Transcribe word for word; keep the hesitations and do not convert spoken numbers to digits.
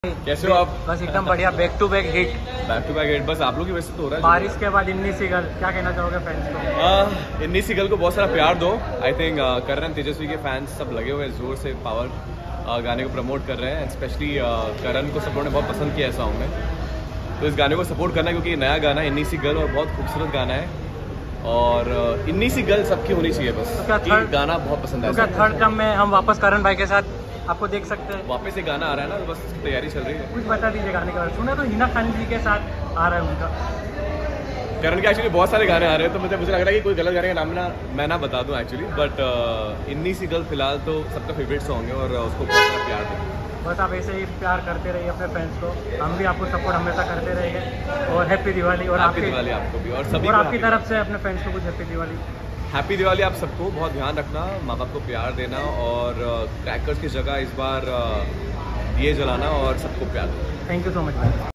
कैसे हो आप? बस एकदम बढ़िया, back to back hit back to back hit. बस आप लोग की वजह से तो हो रहा है। बारिश के बाद इन्नी सिगल, क्या कहना चाहोगे फैंस को? uh, इन्नी सिगल को बहुत सारा प्यार दो। आई थिंक uh, करण तेजस्वी के फैंस सब लगे हुए हैं जोर से, पावर uh, गाने को प्रमोट कर रहे हैं। स्पेशली uh, करण को सब लोगों ने बहुत पसंद किया है सॉन्ग में, तो इस गाने को सपोर्ट करना है क्योंकि नया गाना है इन्नी सी गर्ल और बहुत खूबसूरत गाना है और uh, इन्नी सी गर्ल सबकी होनी चाहिए बस। तो क्या थर्ड गाना बहुत पसंद है। तो क्या थर्ड टर्म में हम वापस करण भाई के साथ आपको देख सकते हैं? वापस एक गाना आ रहा है ना, तो बस उसकी तैयारी चल रही है। कुछ बता दीजिए गाने के बारे में। सुना तो हिना खान जी के साथ आ रहा है उनका। करण के एक्चुअली बहुत सारे गाने आ रहे हैं, तो मुझे मुझे लग रहा है कि कोई गलत गाने का नाम ना मैं ना बता दूं एक्चुअली, बट uh, इन्नी सी गर्ल फिलहाल तो सबका फेवरेट सॉन्ग है और उसको बहुत सारा प्यार दें। बस आप ऐसे ही प्यार करते रहिए अपने फैंस को, हम भी आपको सपोर्ट हमेशा करते रहेंगे। और हैप्पी दिवाली। और हैप्पी दिवाली आपको भी और सभी और को आपकी तरफ से अपने फैंस को कुछ हैप्पी दिवाली। हैप्पी दिवाली आप सबको। बहुत ध्यान रखना, माँ बाप को प्यार देना और क्रैकर्स की जगह इस बार दिए जलाना और सबको प्यार देना। थैंक यू सो मच भाई।